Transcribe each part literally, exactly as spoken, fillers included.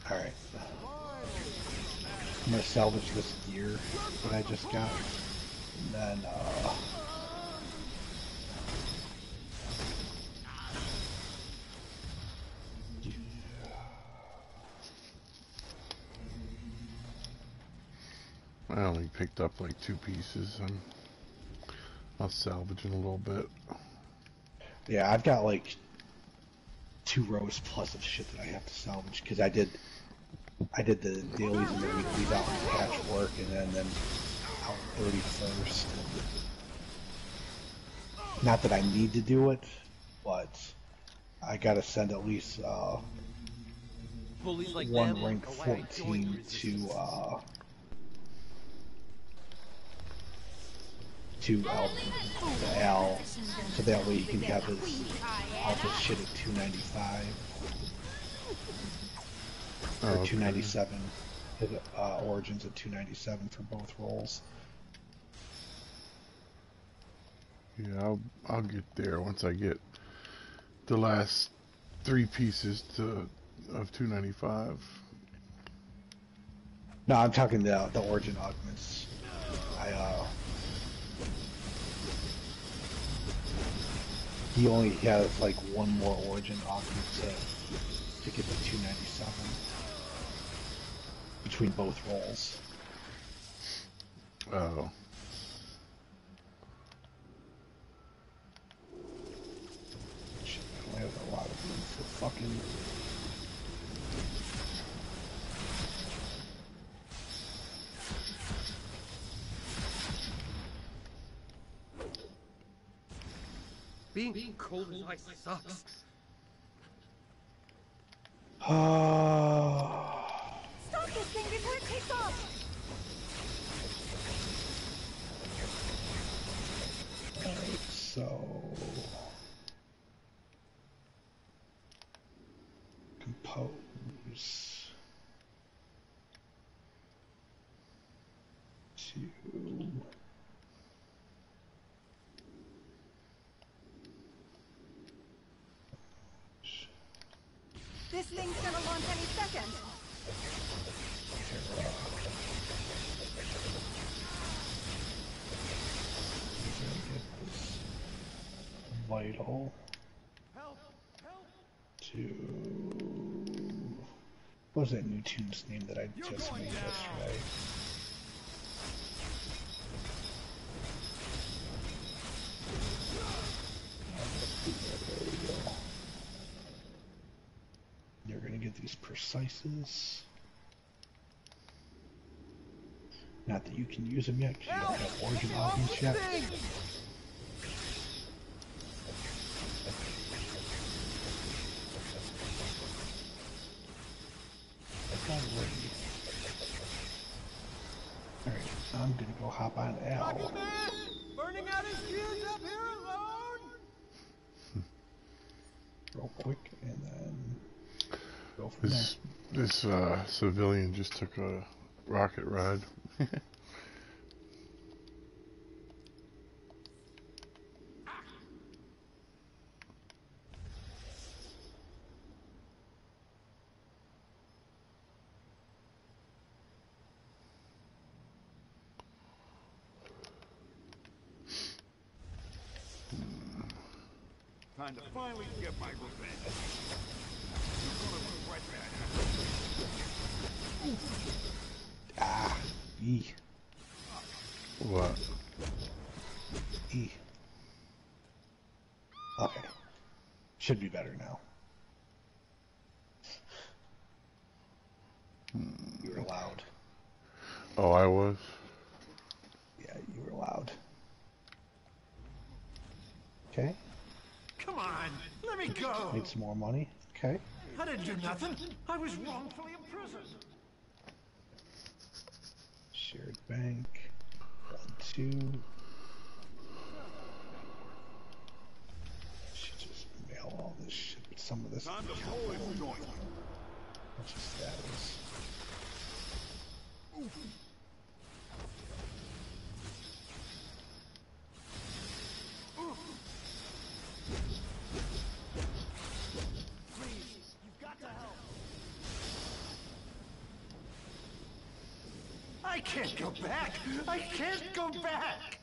Alright. I'm gonna salvage this gear that I just got. And then, uh... I only picked up like two pieces, and I'll salvage in a little bit. Yeah, I've got like two rows plus of shit that I have to salvage, because I did I did the dailies and the weeklies out in Patchwork, and then, then out thirty-first. Not that I need to do it, but I gotta send at least uh, like one them, rank fourteen to uh, to Al, to Al, so that way he can have his all his shit at two ninety-five Oh, or okay. two ninety-seven. His uh, origins at two ninety-seven for both roles. Yeah, I'll I'll get there once I get the last three pieces to of two ninety-five. No, I'm talking the the origin augments. I uh, he only has like one more origin augment to to get to two ninety-seven between both roles. Oh. Shit, I don't have a lot of room for fucking. Being cold as ice sucks. Uh, Stop this thing before it takes off! Alright, so compose to This thing's gonna launch any second. Terra. Get this vital to what was that new tune's name that I just made yesterday? There we go. You're gonna get these precises. Not that you can use them yet, because you don't have origin augments yet. Alright, I'm gonna go hop on Al. Burning out his fuse up here alone. Real quick, and then go from This this uh, civilian just took a rocket ride. Time to finally get my revenge. You're gonna regret that. Ah, E. What? E. Okay. Should be better now. You were loud. Oh, I was? Yeah, you were loud. Okay. Come on, let me go. Need some more money. Okay. I didn't do nothing. I was wrongfully imprisoned. Shared bank. One, two. Should just mail all this shit. But some of this. Time to pull this joint. What's your status? I can't go back. I can't go back.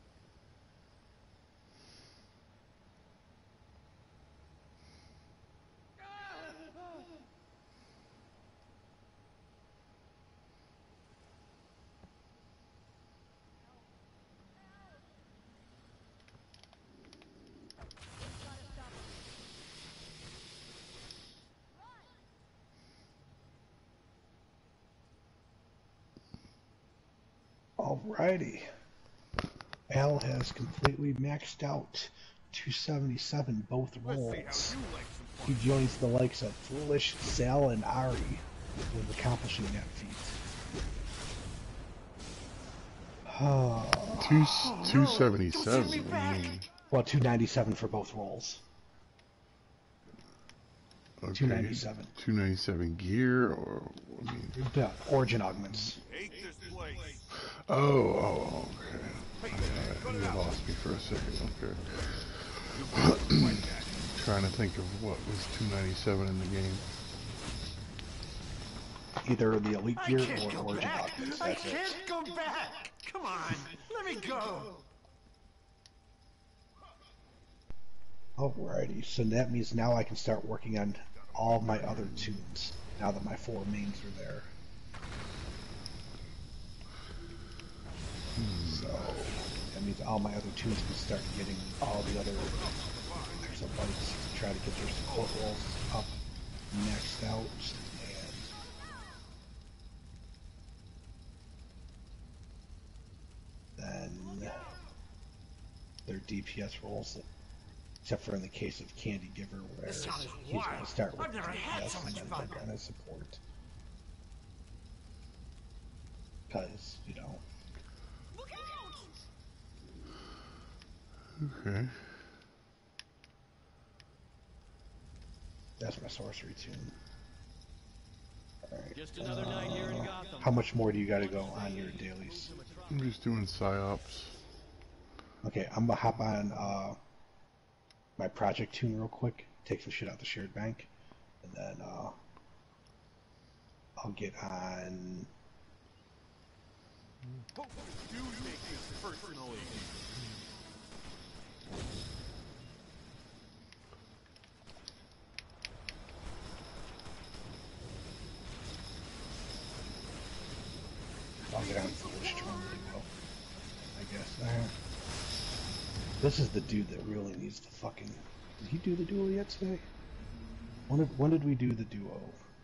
Alrighty. Al has completely maxed out two seventy-seven both Let's see how rolls. you like some He fun. joins the likes of Foolish, Sal, and Ari with accomplishing that feat. Two Oh, two no. seventy Don't seven. take me back. Well, two ninety-seven for both rolls. Okay. two ninety-seven. Two ninety seven gear, or I mean, The origin augments. Hate this place. oh, oh, okay. Hey, Alright, cut you it out. lost me for a second. Okay. Like that. Trying to think of what was two ninety seven in the game. Either the elite I gear can't or go origin back. augments. I That's it. can't go back. Come on, let me go. Alrighty, so that means now I can start working on all of my other tunes, now that my four mains are there. So, that means all my other tunes can start getting all the other exabytes to try to get their support rolls up, maxed out, and then their D P S rolls. Except for in the case of Candy Giver, where This sounds he's going wild. to start with I've never D P had S so and much then fun. work on his support. Because, you know, Look out! Okay. that's my sorcery tune. Alright. Just another night here in Gotham. How much more do you got to go on your dailies? I'm just doing psyops. Okay, I'm gonna hop on uh, my project tune real quick, take some shit out the shared bank, and then uh, I'll get on. Hope you take this personally. I'll get on Foolish Charm Duo, I guess. Uh, this is the dude that really needs the fucking. Did he do the duo yet today? When did, when did we do the duo?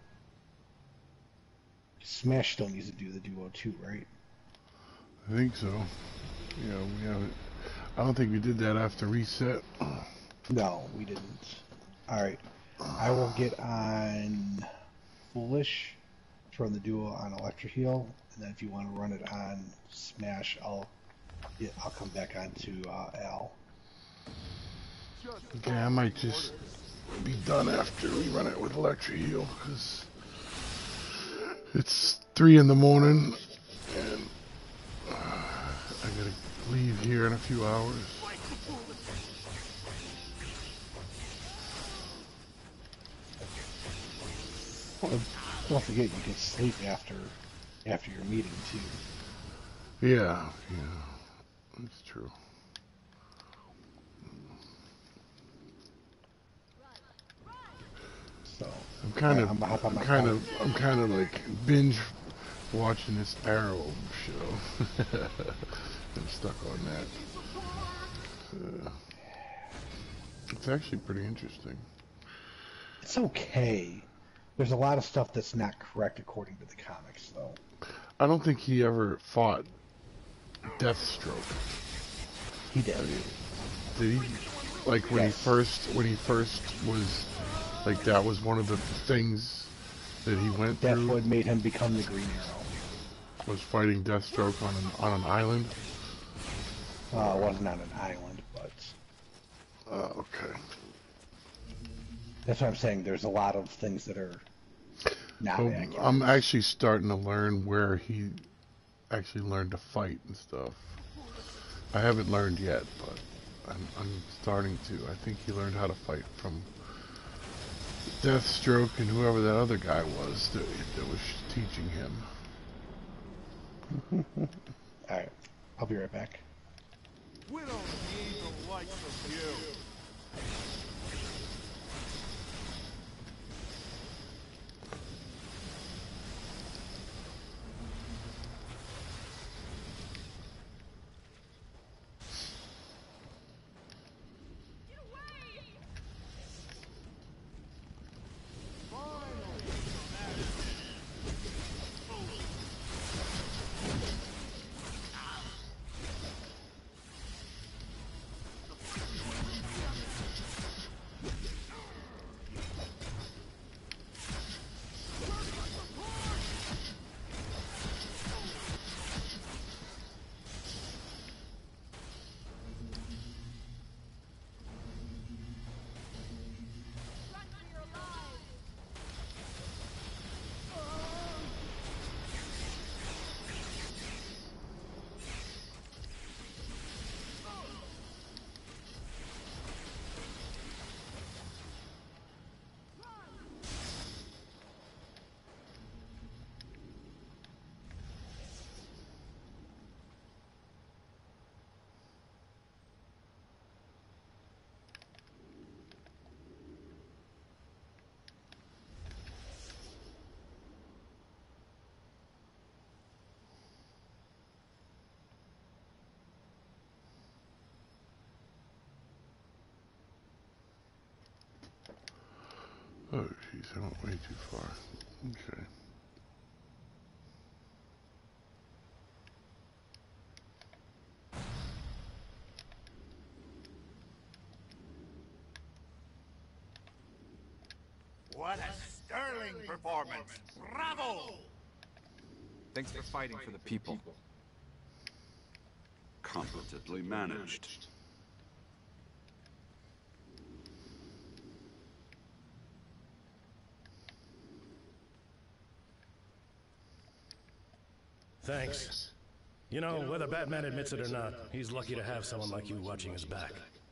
Smash still needs to do the duo too, right? I think so. Yeah, we haven't. I don't think we did that after reset. No, we didn't. Alright. I will get on Foolish to run the duo on Electro Heal, and then if you want to run it on Smash, I'll yeah, I'll come back on to uh, Al. Okay, I might just be done after we run it with Electro Heal, because it's three in the morning, and uh, I gotta leave here in a few hours. Well, don't forget you can sleep after after your meeting too. Yeah, yeah, that's true. So I'm kind Alright, of, I'm gonna hop on I'm my kind phone. of, I'm kind of like binge watching this Arrow show. I'm stuck on that. Uh, it's actually pretty interesting. It's okay. There's a lot of stuff that's not correct according to the comics, though. I don't think he ever fought Deathstroke. He did. Did he? Like when Yes. he first, when he first was, like that was one of the things that he went That's through. what made him become the Green Arrow. Was fighting Deathstroke on an on an island. Uh, wasn't on an island, but Uh, okay. that's what I'm saying. There's a lot of things that are not So accurate. I'm actually starting to learn where he actually learned to fight and stuff. I haven't learned yet, but I'm, I'm starting to. I think he learned how to fight from Deathstroke and whoever that other guy was that, that was teaching him. Alright, I'll be right back. We don't need the likes of you. Oh, jeez, I went way too far. Okay. What a sterling performance! Bravo! Thanks for fighting for the people. Competently managed. Thanks. You know, whether Batman admits it or not, he's lucky to have someone like you watching his back.